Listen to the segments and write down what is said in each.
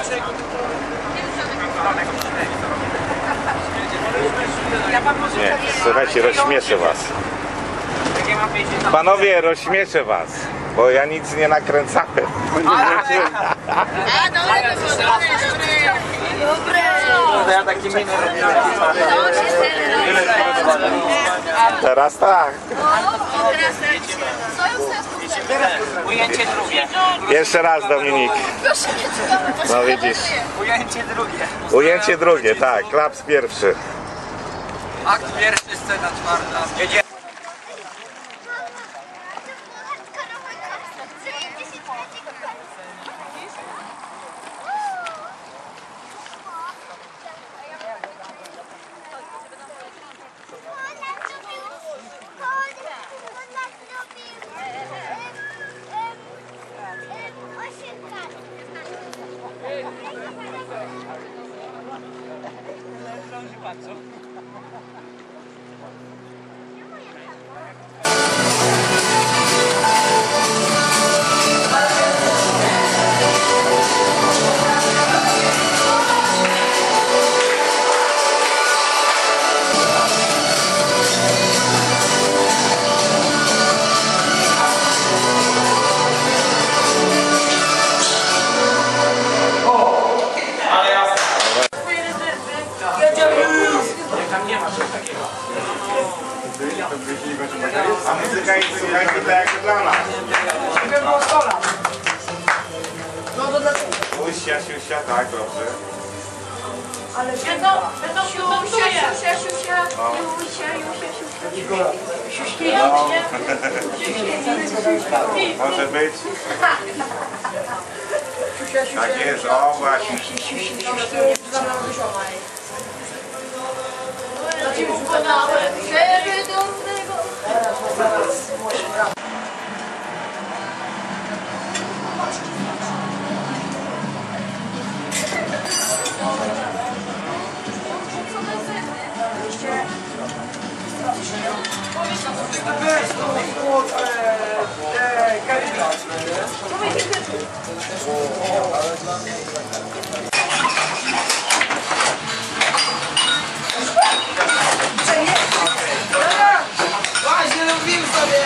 Nie, słuchajcie, rozśmieszę was. Panowie, rozśmieszę was, bo ja nic nie nakręcałem. Teraz tak. Ujęcie drugie. Jeszcze raz, Dominik. No widzisz. Ujęcie drugie. Ujęcie drugie, tak. Klaps pierwszy. Akt pierwszy, scena czwarta. Jedzie. A muzyka jest, słuchajcie, tak jak dla nas. Usia, siusia, tak, dobrze. Ale będą siusia, siusia, siusia, Jusia, Jusia, siusia. Siuśkieją, nie? Może być. Tak jest, o właśnie. Ukonałem siebie dobrego. Właśnie lubimy sobie.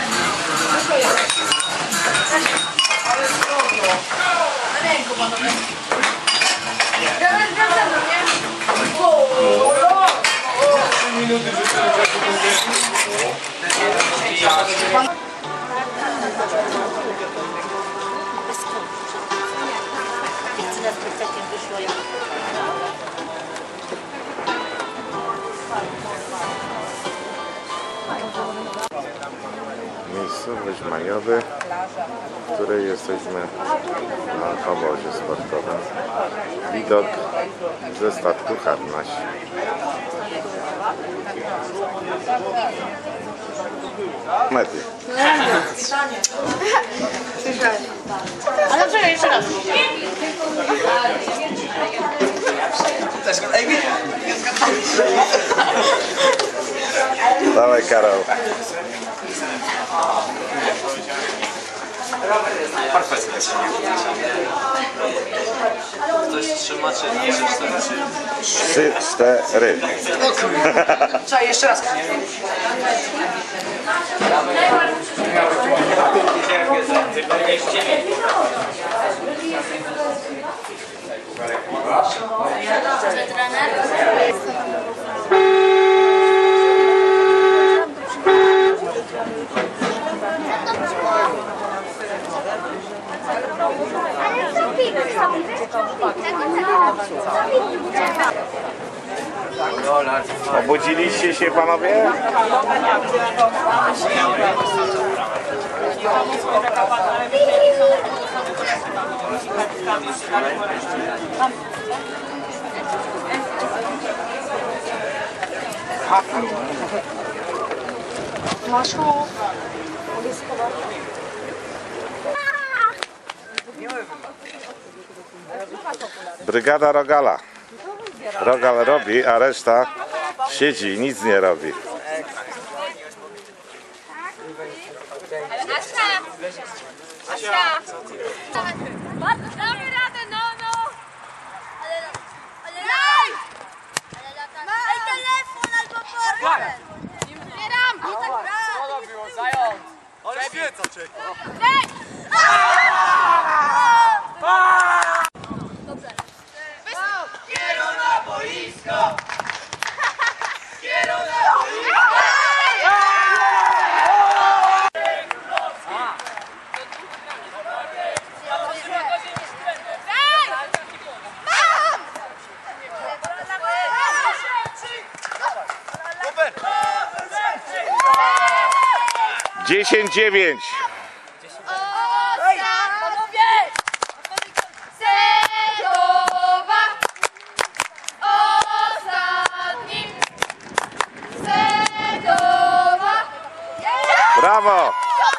Ale spoko. Na ręku, panowie. Wracamy, nie? 3 minuty Miejscowość Majowy, w której jesteśmy na obozie sportowym. Widok ze statku Harnaś. Media. Ale czekaj, jeszcze raz. Dawaj, Karol. Ktoś trzyma, czy 3, 4. Trzeba jeszcze raz. Obudziliście się, panowie? Brygada Rogala. Rogal robi, a reszta siedzi i nic nie robi. Asia! Damy radę, no! 10-9. Panowie! Sedowa! Ostatnim! Sedowa! Brawo!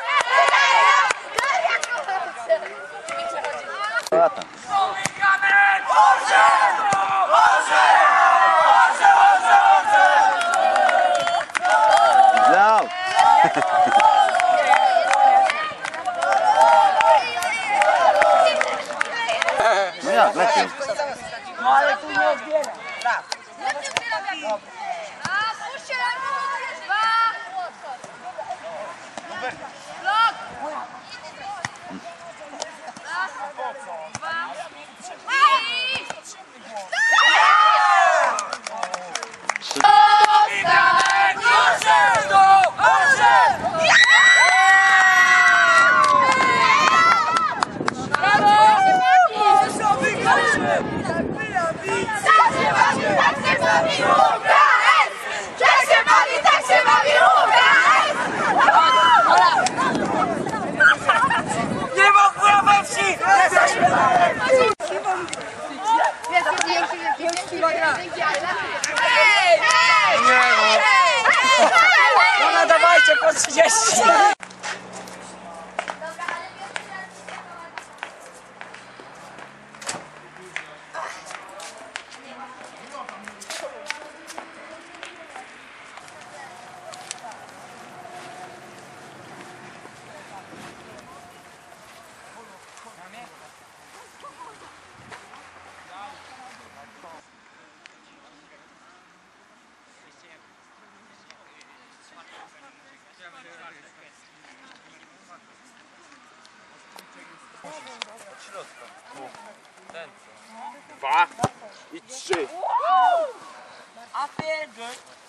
Zał! No jak, lepiej. No ale tu nie odbiera. Nie ma chóra we wsi! No dawajcie po 30! Dwa i 3. A pierdol!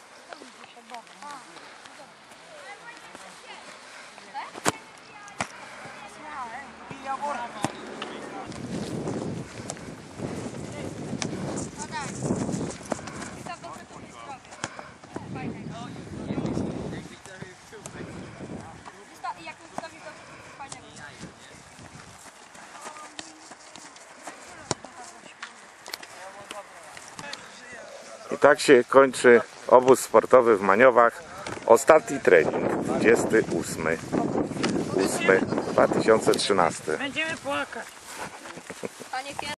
I tak się kończy obóz sportowy w Maniowach. Ostatni trening, 28/8/2013. Będziemy płakać.